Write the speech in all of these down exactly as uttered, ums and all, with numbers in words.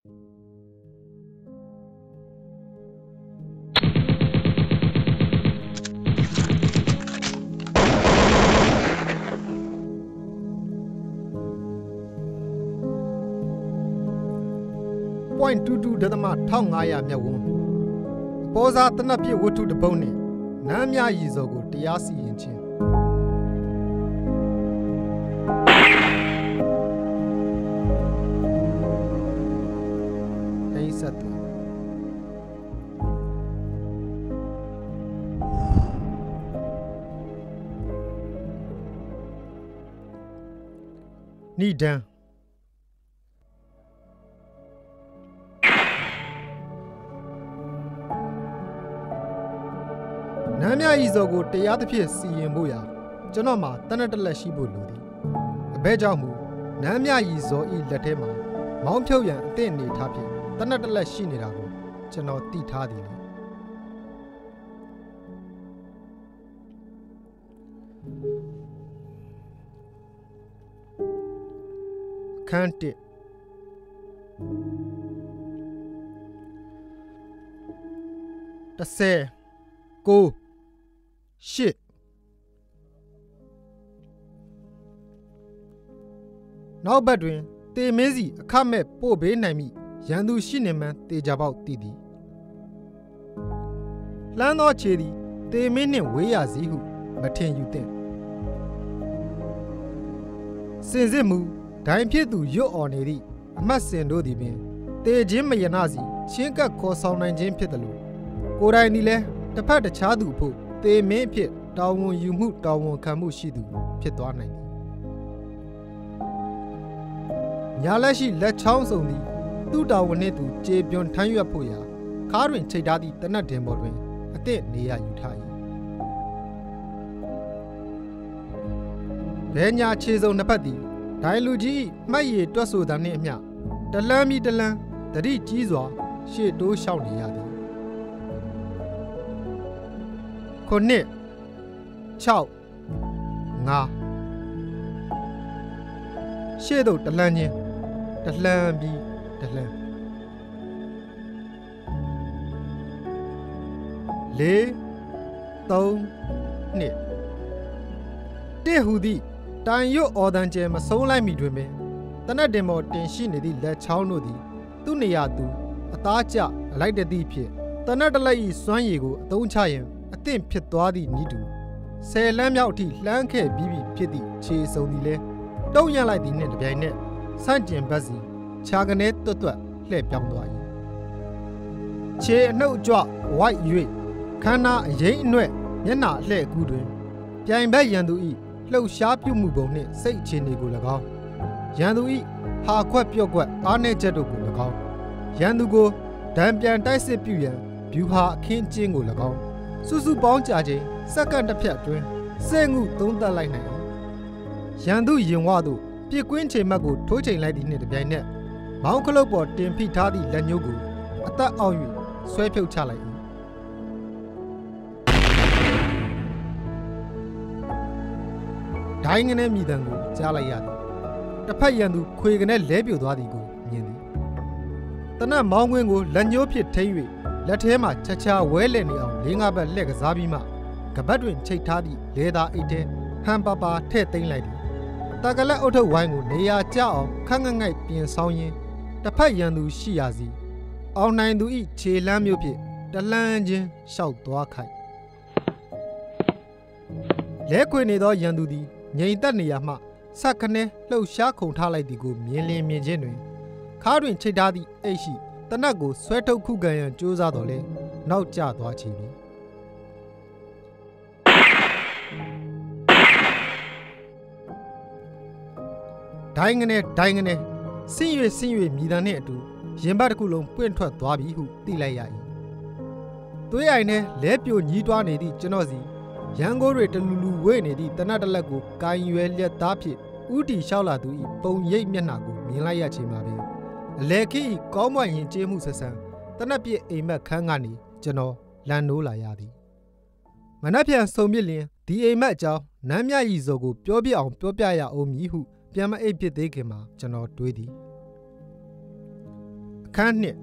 point two two ဒသမ တစ်ထောင်ငါးရာ မြတ်ဝန်းပေါ်စာတနက်ပြည့်ဝတ္ထုတစ်ပုဒ်နဲ့နမ်းမြရည်စော်ကိုတရားစီရင်ခြင်းဟိစတ်နိဒံနမ်းမြရည်စော်ကိုတရားသဖြင့်စီရင်ဖို့ရာကျွန်တော်မှာတနက်တလက်ရှိဖို့လိုသည်အဘဲကြောင့်မူနမ်းမြရည်စော်ဤလက်ထဲမှာမောင်းဖြုတ်ရန်အသင့်အနေထားဖြင့်တနက်တလက်ရှိနေတာကိုကျွန်တော်သိထားသည်လေခန်းတစ်တစ်ဆယ်ကိုရှစ်နောက်ဘက်တွင်တေမင်းစီအခမဲ့ပို့ပေးနိုင်မိရန်သူရှိနေမှန်းတေချာပေါက်တည်သည်လှမ်းသောခြေသည်တေမင်းနှင့်ဝေးရစီဟုမထင်ယူသင့်စင်စစ်မူဒိုင်ဖြစ်သူရွတ်အော်နေသည့်အမတ်စင်တို့သည်ပင်တေခြင်းမယနာစီချင်းကပ်ခေါ်ဆောင်နိုင်ခြင်းဖြစ်သလိုကိုယ်တိုင်သည်လည်းတစ်ဖက်တခြားသူအဖို့တေမင်းဖြစ်တာဝန်ယူမှုတာဝန်ခံမှုရှိသူဖြစ်သွားနိုင်သည်ညာလက်ရှိလက်ချောင်းစုံသည်သူ့တာဝန်နှင့်သူကြေပြွန်ထမ်းရွက်ဖို့ရာခါးတွင်ချိတ်ထားသည့်တနတ်တင်ပေါ်တွင်အသည့်နေရယူထား၏ဘဲညာခြေစုံနှစ်ဖက်သည်ဒိုင်လူကြီးမှတ်ရည်တွက်ဆိုသနှင့်အမျှတလန်းမီတလန်းတတိကြီးစွာရှေ့တိုးလျှောက်နေရသည်ခုနှစ်ခြောက်ငါရှေ့သို့တလန်းချင်းတလန်းပြီးတလန်းလေးသုံးနှစ်တစ်ဟူသည့်တိုင်ရွတ်အော်တန်ကျဲမဆုံးလိုက်မီတွင်ပင်တနတ်တင်ပေါ်တင်ရှိနေသည့်လက်ချောင်းတို့သည်သူ့နေရာသူအသားကျအလိုက်တသည့်ဖြင့်တနတ်တလက်၏စွမ်းရည်ကိုအသုံးချရန်အသင့်ဖြစ်သွားသည့်ဤသူဆယ်လမ်းမြောက်အထိလှမ်းခဲ့ပြီးပြီဖြစ်သည့်ခြေစုံသည်လဲတုံ့ရလိုက်သည်နှင့်တပြိုင်နက်ဆန့်ကျင်ဘက်စီခြာကနေတွတ်တွတ်လှည့်ပြောင်းသွား၏ခြေအနှုတ်ကြွဝိုက်၍ခန္ဓာအရင်အနှဲ့မျက်နှာအလှည့်ကူးတွင်ပြိုင်ဘက်ရန်သူ၏လှုပ်ရှားပြုမှုပုံနှင့်စိတ်အခြေအနေကို၎င်းရန်သူ၏ဟာခွက်ပြော့ကွက်အားနည်းချက်တို့ကို၎င်းရန်သူကိုဒဏ်ပြန်တိုက်စစ်ပြုရန်ဗျူဟာအခင်းကျင်းကို၎င်းစုစုပေါင်းကြခြင်းစက္ကန့်တစ်ဖြတ်အတွင်းစဲငုသုံးသပ်လိုက်နိုင်ရန်သူရင်ဝသို့ပြစ်ကွင်းချိန်မှတ်ကိုထိုးချိန်လိုက်သည့်နှင့်တပြိုင်နက်မောင်းခလုတ်ပေါ်တင်ဖိထားသည့်လက်ညှိုးကိုအသက်အောက်၍ဆွဲဖြုတ်ချလိုက်၏ဒိုင်းငနဲ့မြည်တံကိုကြားလိုက်ရသည်တစ်ဖက်ရန်သူခွေကနေလဲပြိုသွားသည်ကိုမြင်သည်တနတ်မောင်းကွင်းကိုလက်ညှိုးဖြင့်ထိ၍လက်ထဲမှချာချာဝဲလည်နေအောင်လေးငါးဘက်လှည့်ကစားပြီးမှကပတ်တွင်ချိတ်ထားသည့်လေသာအိတ်ထဲဟန်ပါပါထည့်သိမ်းလိုက်သည်တကလက်အုတ်ထုတ်ဝိုင်းကိုနေရာကျအောင်ခန့်ငတ်ငိုက်ပြင်ဆောင်ရင်းတစ်ဖက်ရန်သူရှိရာစီအောင်နိုင်သူ၏ခြေလမ်းမျိုးဖြင့်တလန်းချင်းလျှောက်သွားခိုက်လဲခွေနေသောရန်သူသည်ငြိမ်သက်နေရာမှဆက်ခနဲလှုပ်ရှားခုန်ထားလိုက်သည်ကိုမြင်လင်းမြင်ချင်းတွင်ခါးတွင်ချိတ်ထားသည့်အိတ်ရှိတနတ်ကိုဆွဲထုတ်ခုခံရန်ကြိုးစားတော်လဲနောက်ကျသွားချေပြီဒိုင်းငနဲ့ဒိုင်းငနဲ့ဆင်း၍ဆင်း၍မြည်တံနှင့်အတူရင်ဘတ်တစ်ခုလုံးပွင့်ထွက်သွားပြီဟုသိလိုက်ရ၏သွေးအိုင်နဲ့လဲပြိုညီးတွားနေသည့်ကျွန်တော်စီရန်ကိုတွေတလူလူဝေ့နေသည့်တနတ်တလက်ကိုကိုင်ရွယ်လျက်သားဖြင့်ဥတီလျှောက်လာသူ၏ပုံရိပ်မျက်နှာကိုမြင်လိုက်ရချိန်မှာပင်အလဲခီ၏ကောင်းမွန်ရင်ကျေးမှုဆက်ဆံတနတ်ပြည့်အိမ်မက်ခန်းကနေကျွန်တော်လန်နိုးလာရသည်မနက်ဖြန်ဆုံပြစ်လျင်ဒီအိမ်မက်အကြောင်းနမ်းမြရည်စော်ကိုပြောပြအောင်ပြောပြရအောင်မည်ဟုပြန်မအိပ်ဖြစ်သေးခင်မှာကျွန်တော်တွေးသည်အခန်းနှစ်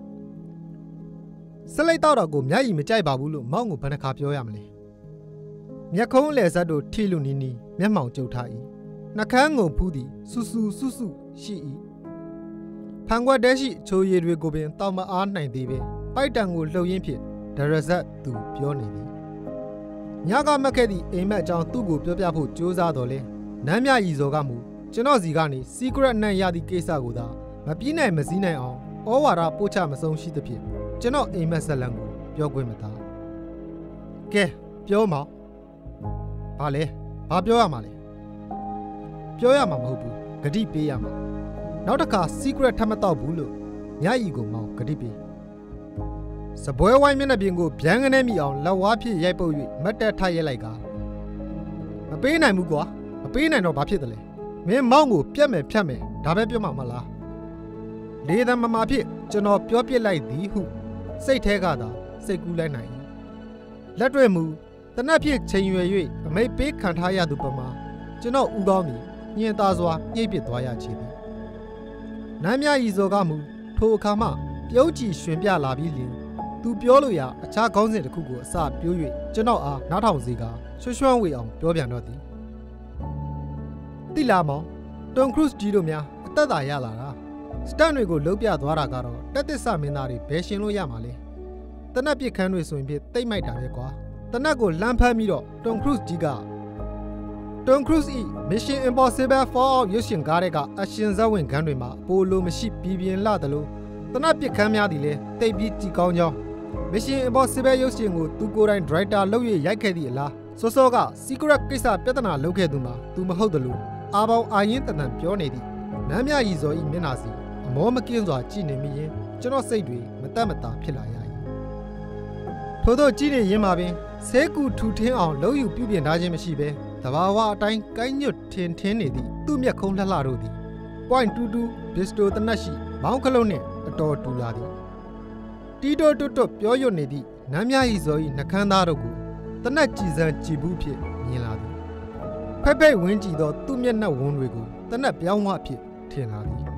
စလိုက်တော့တော့ကိုမျက်ရည်မကြိုက်ပါဘူးလို့မောင်ကိုဘယ်နှခါပြောရမလဲမျက်ခုံးအလယ်ဆက်တို့ထိလူနီနီမျက်မှောင်ကျုပ်ထား၏နှကန်းငုံဖူးသည်ဆူဆူဆူဆူရှိ၏ဖန်ခွက်တဲရှိချိုရည်တွေကိုပင်တောင်မအားနိုင်သေးပဲပိုက်တံကိုလှုပ်ရင်းဖြင့်ဒရဇတ်သူပြောနေသည်ညကမက်ခဲ့သည့်အိမ်မက်အကြောင်းသူ့ကိုပြောပြဖို့ကြိုးစားတော်လဲနမ်းမြရည်စော်ကမူကျွန်တော်စီကနေ secret အနံ့ရသည့်ကိစ္စကိုသာမပြီးနိုင်မစည်းနိုင်အောင်ဩဝါဒပို့ချမဆုံးရှိသဖြင့်ကျွန်တော်အိမ်မက်ဇလံကိုပြောခွင့်မသားကဲပြောမဘာလဲဘာပြောရမှာလဲပြောရမှာမဟုတ်ဘူးဂတိပေးရမှာနောက်တစ်ခါ secret ထပ်မတော့ဘူးလို့ညရီကိုမောင်းဂတိပေးစပွဲဝိုင်းမျက်နှာပြင်ကိုဗျမ်းကနေမိအောင်လက်ဝါးဖြစ်ရိုက်ပုတ်၍မတ်တက်ထရိုက်လိုက်ကမပေးနိုင်ဘူးကွာမပေးနိုင်တော့ဘာဖြစ်တယ်လဲမင်းမောင်းကိုပြက်မယ်ဖြတ်မယ်ဒါပဲပြောမှာမလားလေသမမာဖြစ်ကျွန်တော်ပြောပြစ်လိုက်သည်ဟုစိတ်แท้ကသာစိတ်ကူးလိုက်နိုင်လက်တွေ့မူတနက်ဖြစ်ချိန်ရွယ်၍အမိတ်ပေးခံထားရသူပမာကျွန်တော်ဥကောင်းသည်ညင်သားစွာညှိပစ်သွားရချေသည်နမ်းမြရီစော်ကမူထိုအခါမှပြုံးချီရွှင်ပြလာပြီးလျင်သူပြောလို့ရအခြားခေါင်းစဉ်တစ်ခုကိုအစပြိုး၍ကျွန်တော်အားနားထောင်စေကရွှွှွှွဝေအောင်ပြောပြန်တော့သည်တိလာမောင်တွန်ခရုစ်ကြီးတို့များအသက်သာရလာတာစတန်တွေကိုလှုပ်ပြသွားတာကတော့တက်သစ္စာမင်းသားတွေဘယ်ရှင်လို့ရမှာလဲတနက်ပစ်ခန်းတွေဆိုရင်ပြတိတ်မိုက်တာပဲကွာတနက်ကိုလမ်းဖမ်းပြီးတော့တွန်ခရုစ်ကြီးကတွန်ခရုစ်၏ Mission Impossible Fallout ရုပ်ရှင်ကားတွေကအရှင်ဇဝင်ခန်းတွေမှာပိုလိုမရှိပြည်ပြင်းလာတယ်လို့တနက်ပစ်ခန်းများသည်လေတိတ်ပြီးကြည်ကောင်းကြောင်း Mission Impossible ရုပ်ရှင်ကိုသူကိုယ်တိုင်ဒရိုက်တာလုပ်ရရိုက်ခဲ့သည့်အလားစောစောက Secret ကိစ္စပြဿနာလုပ်ခဲ့သူမှာသူမဟုတ်တယ်လို့အာပေါင်းအာရင်တန်တန်ပြောနေသည်နမ်းမြရီစော်၏မျက်နှာစီအမောမကင်းစွာကြည့်နေမိရင်ကျွန်တော်စိတ်တွေမတတ်မတာဖြစ်လာရ၏ထို့သောကြည့်နေရင်မှာပင်ဆဲကူထူထင်းအောင်လုံးယူပြုပြင်ထားခြင်းမရှိဘဲတဘာဝအတိုင်းကိုင်းညွတ်ထင်ထင်းနေသည့်သူ့မျက်ခုံးလှလှတို့သည် point တူတူဘစ်စတိုတနက်ရှိမောင်းခလုံးနှင့်အတော်တူလာသည်တီတိုတွတ်တွတ်ပြောရွတ်နေသည့်နမ်းမြရီစော်၏နှကန်းသားတို့ကိုတနက်ကြည်စံကြည်ဘူးဖြင့်မြင်လာသည်ဖက်ဖက်ဝင်းကြည့်သောသူ့မျက်နှာဝန်းတွေကိုတနက်ပြောင်းဝအဖြစ်ထင်လာသည်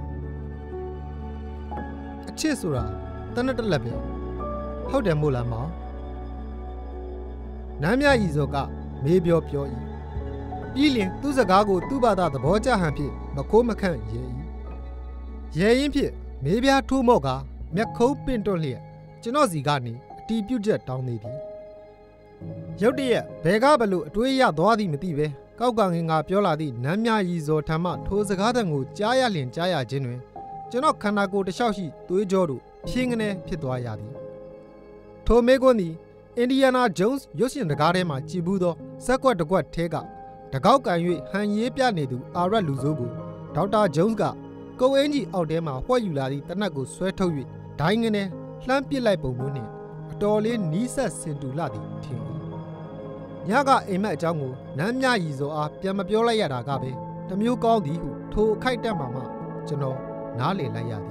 အချစ်ဆိုတာတနက်တလက်ပဲဟုတ်တယ်မို့လားမောင်နမ်းမြရီစော်ကမေးပြောပြော၏ပြီးလျင်သူ့စကားကိုသူ့ဘာသာသဘောကျဟန်ဖြင့်မခိုးမခန့်ရဲ၏ရဲရင်ဖြင့်မေးပြားထိုးမော့ကမျက်ခုံးပင့်တွန့်လျက်ကျွန်တော်စီကနေအတီးပြုတ်ချက်တောင်းနေသည်ရုတ်တရက်ဘယ်ကဘလို့အတွေးရသွားသည်မသိပဲကောက်ကငင်ကပြောလာသည့်နမ်းမြရီစော်ထံမှထိုစကားတန်ကိုကြားရလျင်ကြားရခြင်းတွင်ကျွန်တော်ခန္ဓာကိုယ်တစ်လျှောက်ရှိသွေးကြောတို့ဖြင်းကနေဖြစ်သွားရသည်ထိုမေကွန်းသည်အင်ဒီယာနာဂျုံးစ်ရုပ်ရှင်တကားထဲမှကြည်ဘူးသောဇက်ကွက်တကွက်ထဲကတကောက်ကန်၍ဟန်ရေးပြနေသူအာရက်လူဆိုးကိုဒေါက်တာဂျုံးစ်ကကုတ်အင်းကြီးအောက်ထဲမှဝှက်ယူလာသည့်တနက်ကိုဆွဲထုတ်၍ဒိုင်းငင်းနဲ့လှမ်းပစ်လိုက်ပုံမျိုးနှင့်အတော်လေးနီးစပ်စင်တူလာသည်ထင်၏ညကအိမ်မက်အကြောင်းကိုနမ်းမြရီစော်အားပြန်မပြောလိုက်ရတာကပဲတမျိုးကောင်းသည်ဟုထိုအခိုက်တက်မှမှကျွန်တော်နားလည်လိုက်ရသည်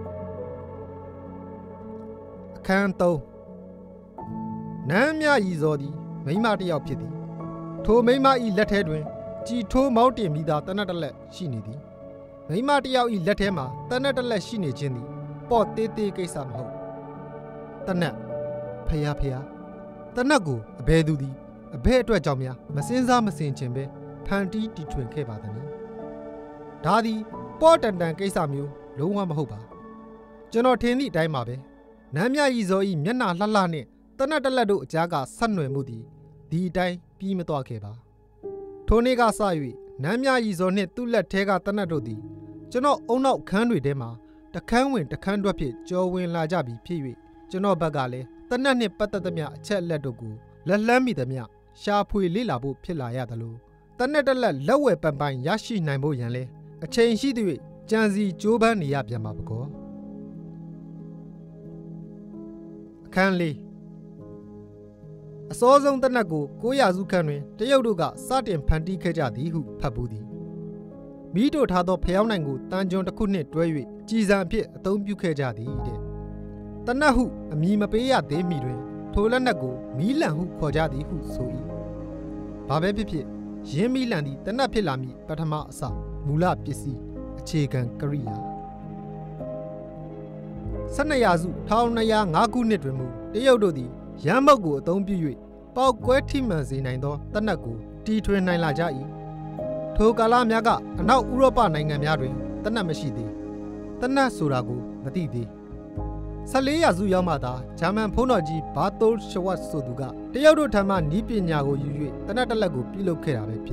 အခန်းသုံးနမ်းမြရီစော်သည်မိန်းမတစ်ယောက်ဖြစ်သည်ထိုမိန်းမ၏လက်ထဲတွင်ကြည်ထိုးမောင်းတင်မိသာတနက်တလက်ရှိနေသည်မိန်းမတစ်ယောက်၏လက်ထဲမှာတနက်တလက်ရှိနေခြင်းသည်ပေါ့သေးသေးကိစ္စမဟုတ်တနက်ဖျားဖျားတနက်ကိုအဘဲသူသည်အဘဲအတွက်ကြောင့်များမစင်းစားမစင်ခြင်းပဲဖန်တီးတီထွင်ခဲ့ပါသည်။ဒါသည်ပေါ့တန်တန်ကိစ္စမျိုးလုံးဝမဟုတ်ပါကျွန်တော်ထင်သည့်အတိုင်းပါပဲနမ်းမြရီစော်၏မျက်နှာလှလှနှင့်တနက်တလက်တို့အကြားကဆက်နွယ်မှုသည်ဒီအတိုင်းပြီးမသွားခဲ့ပါထိုနေ့ကစ၍နမ်းမြရီစော်နှင့်သူ့လက်ထဲကတနက်တို့သည်ကျွန်တော်အုံနောက်ခန်းတွေထဲမှာတခန်းဝင်တခန်းတွက်ဖြစ်ကြော်ဝင်လာကြပြီးဖြစ်၍ကျွန်တော်ဘက်ကလည်းတနက်နှင့်ပတ်သက်သမျှအချက်လက်တို့ကိုလက်လှမ်းမိသမျှရှာဖွေလေ့လာဖို့ဖြစ်လာရသလိုတနက်တလက်လက်ဝဲပန်ပိုင်ရရှိနိုင်ဖို့ရန်လဲအချိန်ရှိသည့်ကြံစီကြိုးပမ်းနေရပြန်ပါပကောအခန်းလေးအစောဆုံးတနက်ကိုကိုးရာစုခန့်တွင်တရုတ်တို့ကစတင်ဖန်တီးခဲ့ကြသည်ဟုဖတ်ပူးသည်မိတို့ထားသောဖျောင်းနိုင်ကိုတန်ကြွန်တစ်ခုနှင့်တွဲ၍ကြည်စံအဖြစ်အသုံးပြုခဲ့ကြသည်တဲ့တနက်ဟုအမည်မပေးရသေးမီတွင်ထိုလက်နက်ကိုမီးလံဟုခေါ်ကြသည်ဟုဆို၏ဘာပဲဖြစ်ဖြစ်ရင်းမီးလံသည်တနက်ဖြစ်လာမည်ပထမအစမူလပစ္စည်းအခြေခံကရိယာ Sana Yazu, Town Naya, Naku Nitrimu, the Yododi, Yamago, don't be you. Pau Quetimas in Indo, Tanaku, T twenty nine Lajai. Tokala Miaga, and now Europa Nangamari, Tanamashidi. Tana Surago, Matidi. Sale Yazu Yamada, Chaman Ponaji, Bato Shawat Soduga, the Yodo Tama Nipi Nyago Yu, Tanatalago, Pilo Kerabe Piti.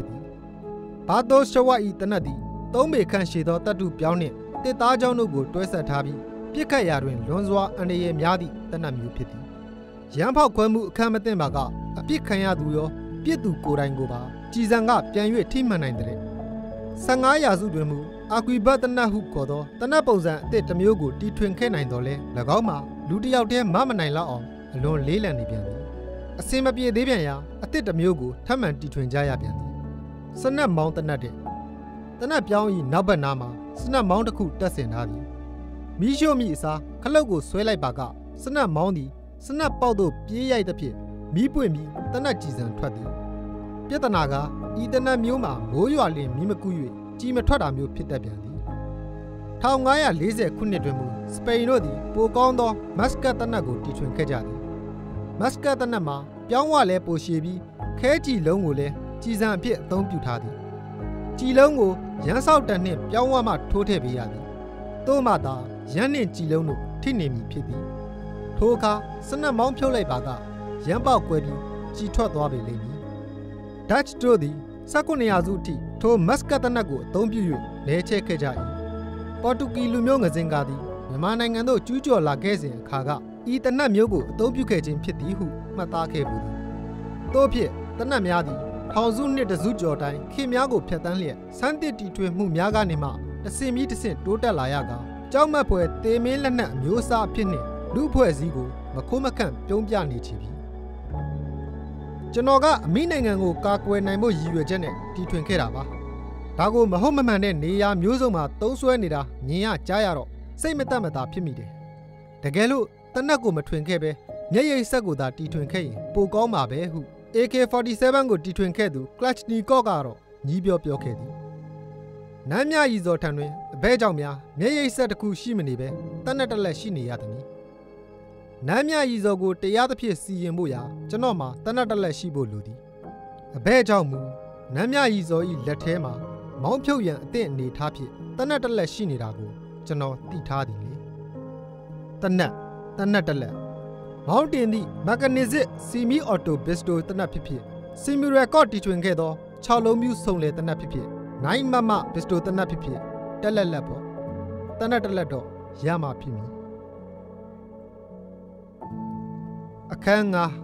Bato Shawai Tanadi, don't make Kanshido Tatu Pione, the Tajano go twice at Tabi, Pika Yarin, Lonzwa, and the Yamiadi, Tanamu Piti. Yampa Kwamu Kamatemaga, a Pikayaduyo, Pietu Korangoba, Chizanga, Pianue Timanandre. Sangaya Zudemu, Aquibata Hu Kodo, Tanaposa, the Tamugo, T twenty nine dole, Lagoma, Ludi out there, Mamma Naila on, alone Leland Biani. A same appear Debiania, a Tetamugo, Taman T twenty Jaya Biani. Sana Mountain Nade. Tana Piaui Nabanama, Sana Mount Cook Tassin Hadi. Misho Misa, Kalogo Swelai Baga, Sana Mounty, Sana Paudo, Pia the Pit, Mipuemi, Tana Chizan Twadi. Pietanaga, Idana Muma, Moyuali, Mimakuyu, Jimatrada Mu Pitabiani. Taungaya Lize Kunidemu, Spainodi, Pogondo, Mascatanago, Tichun Kajadi. Mascatanama, Pianwale Poshebi, Kaji Longule, Chizan Piet don't Putadi. Chilongo, Yansau Tane, Piawama Tote Biadi. Tomada, Yanin Chilono, Tinemi Piti. Toka, Sana Mount Pole Baga, Yamba Quebi, Chitwa Wabi Lady. Dutch Jodi, Sakone Azuti, To Mascatanago, don't you, Leche Kajai. Portuguese Lumionga Zingadi, the Manangano Jujo Lagazin, Kaga, eat the Namyogo, don't you catch in Piti who, Matake Budi. Topie, the Namiadi, Howzun near the Zujo time, Kimiago Piatanlia, Sante T to Mumiaga Nima, the same eat sent Tota Layaga, Jama poet, De Melana, Musa Pine, Lupo Zigo, Makoma Camp, Pyongyani Chibi. Janoga, meaning and go Kakwe Namo Yu Janet, T twenty Keraba. Tago Mahoman and Nia Musoma, Tosuanida, Nia Jayaro, same metamata Pimide. The Gelu, Tanago Matwinkebe, Nia Sagoda T twenty, Pogoma Be who. A K forty-seven go T twenty Kedu, Clutch Ni Kogaro, Nibio Piokedi. Namia is Otanwe, Bejamia, Nea said Kushimanibe, Tanatala Shini Yatani. Namia is Ogo, the Yatapi C. Muya, Janoma, Tanatala Shibo Ludi. A Bejamu, Namia is O Latema, Mount Pyoyan, then Ne Tapi, Tanatala Shini Rago, Jano, Titadi. Tana, Tanatala. Mountain the Macanize, Simi Auto Besto Tanapipi, Simi record teaching Gedo, Charlo Musole Tanapipi, Nine Mama Besto Tanapipi, Telelepo, Tanataledo, Yama Pimi. Akanga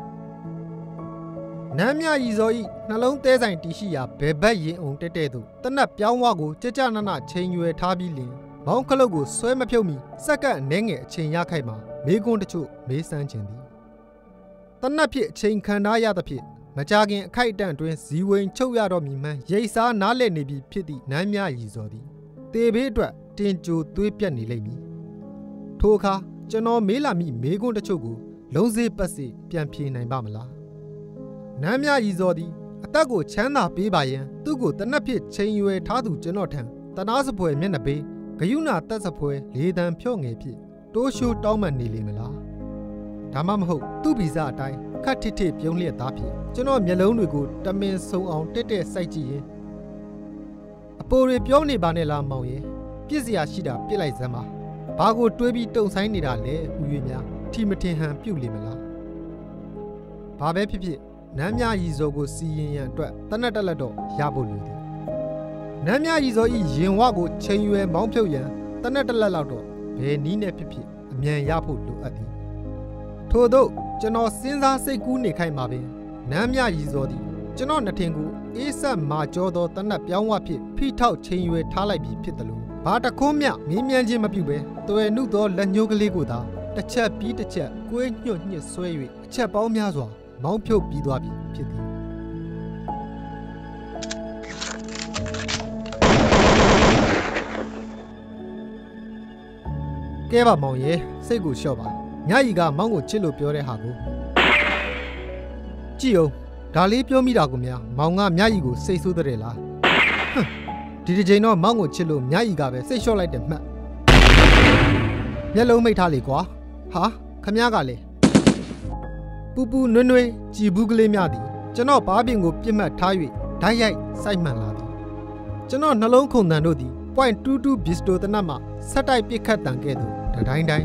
Namia Izoi, Nalong Design Tishia, Bebe on Tetedo, Tanap Yawago, Chechanana, Chain you a tabili, Mount Kalogo, Swemapiomi, Saka Nenge, Chain Yakaima. Megon the Chu, Mason Chendi. Tanapi, chain Kanaya the pit, Majagin, Kite down to Ziwa in Choyado Mima, Yesa, Nale Nebi, Pity, Namia Izodi. They bedra, Tinju, Tuipiani Lady. Toka, Jano Melami, Megon the Chogo, Lonze Pasi, Piampi, and Bamala. Namia Izodi, Atago, Chana, Bibayan, Tugo, Tanapi, chain you a Tadu Janotan, Tanasapo, Menabe, Gayuna, Tasapo, Ledan Pyong Epi. Toshu Tauman Nilimela. Tamam ho, two bizarre tie, cut it tape only a tapi. General Melon go, the men so on Tete Saiji. A poor pioni banela moye, Pizia Shida, Pilazama. Bago Tubi don't sign it ale, Uyunya, Timothy Han Pulimela. Babe Pipi, Namia Izogo seeing and Tanatalado, Yabuludi. Namia Izo Yin Wago, Chenu and Montpellier, Tanatalado. Nina Pipi, a man yapu lo adi. Todo, Jano Sinza Sekuni Kaimabe, Namia Izodi, Jano Natingu, Isa Majodo Tana Piawapi, Pitao Chenue Talabi Pitalu. Bata Comia, Mimian Jimapube, to a new door Lanyogaligoda, the chair beat the chair, going near Sway, chair Baumyazwa, Mountpio Bidwabi, Pity. Gave up Moye, say good shoba. Naiga Mango Chilo Pure Hago. Gio, Dali Pio Miragumia, Manga Miaigo, say Sudarela. Did you know Mango Chilo, Nyaigabe, say show like the map? မျက်လုံးမိတ်ထားလေကွာဟာခမည်းကလေပူပူနွဲ့နွဲ့ကြည်ဘူးကလေးများသည်ကျွန်တော်ဘားပြင်ကိုပြစ်မှတ်ထား၍ဓာတ်ရိုက်စိုက်မှန်လာသည်ကျွန်တော်နှလုံးခုန်တန်တို့သည် point two two ဘီစတိုတနတ်မှဆက်တိုက်ပစ်ခတ်တန်ကဲ့သို့တတိုင်းတိုင်း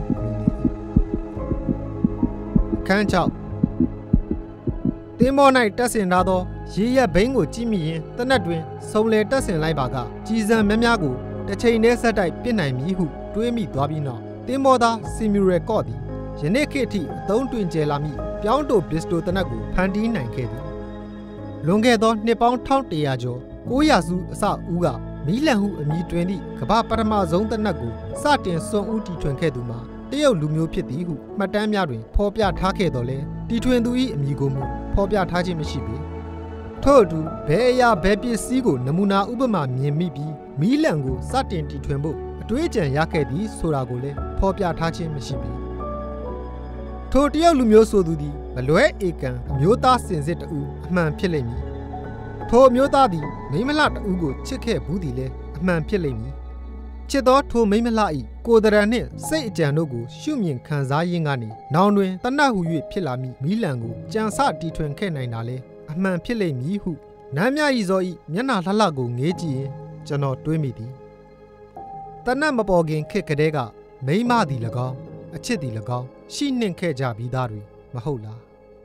ခန်းချောက်တင်းမော၌တက်ဆင်ထားသောရေရက်ဘိန်းကိုကြည့်မိရင်တနတ်တွင်စုံလေတက်ဆင်လိုက်ပါကကြည်စံများများကိုတစ်ချိန်တည်းဆက်တိုက်ပစ်နိုင်မည်ဟုတွေးမိသွားပြီးနောက်တင်းမောသားစီမီရယ်ကော့သည်ယနေ့ခေတ်ထိအသုံးတွင်ကျလာမည့်ပြောင်းတိုဘစ်စတိုတနတ်ကိုဖန်တီးနိုင်ခဲ့သည်လွန်ခဲ့သောနှစ်ပေါင်းတစ်ထောင်တစ်ရာကျော်ကိုးရာစုအစဦးကမီးလန်ဟုအမည်တွင်သည့်ကမ္ဘာပထမဆုံးတနတ်ကိုစတင်စွန့်ဦးတီထွင်ခဲ့သူမှာတရုတ်လူမျိုးဖြစ်သည်ဟုမှတ်တမ်းများတွင်ဖော်ပြထားခဲ့တော်လဲတီထွင်သူ၏အမည်ကိုမူဖော်ပြထားခြင်းမရှိပေထို့အတူဘယ်အရာဘယ်ပစ္စည်းကိုနမူနာဥပမာမြင်မိပြီးမီးလန်ကိုစတင်တီထွင်ဖို့အတွေးကြံရခဲ့သည်ဆိုတာကိုလည်းဖော်ပြထားခြင်းမရှိပေထိုတရုတ်လူမျိုးဆိုသူသည်မလွဲဧကန်အမျိုးသားစင်စစ်တူအမှန်ဖြစ်လိမ့်မည်ထိုအမျိုးသားသည်မိမလတူကိုချစ်ခဲ့ဘူးသည်လည်းအမှန်ဖြစ်လိမ့်မည်ချစ်သောထိုမိမလ၏ကိုယ်တရံနှင့်စိတ်အကြံတို့ကိုရှုမြင်ခံစားရင်းကနေနောင်တွင်တနတ်ဟု၍ဖြစ်လာမည့်မီးလံကိုကြံစတီထွင်ခဲ့နိုင်တာလဲအမှန်ဖြစ်လိမ့်မည်ဟုနမ်းမြဤဇော်၏မျက်နှာလှလှကိုငေးကြည့်ရင်ကျွန်တော်တွေးမိသည်တနတ်မပေါ်ခင်ခေတ်ကတည်းကမိမသည်၎င်းအချစ်သည်၎င်းရှိနှင့်ခဲ့ကြပြီးသားတွေမဟုတ်လား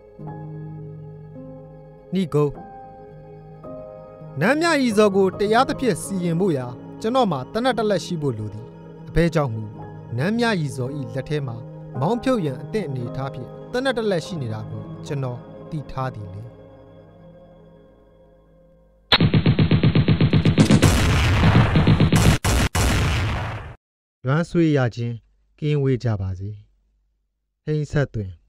နိဂုံနမ်းမြဤဇော်ကိုတရားသဖြင့်စီရင်ဖို့ရာကျွန်တော်မှာတနတ်တလက်ရှိဖို့လိုသည်အဘဲကြောင့်မူနမ်းမြဤဇော်ဤလက်ထဲမှာမောင်းဖြုတ်ရန်အသင့်အနေထားဖြင့်တနတ်တလက်ရှိနေတာကိုကျွန်တော်သိထားသည်လေလွမ်းဆွေးရခြင်းကင်းဝေးကြပါစေဟိန်းဆက်တွင်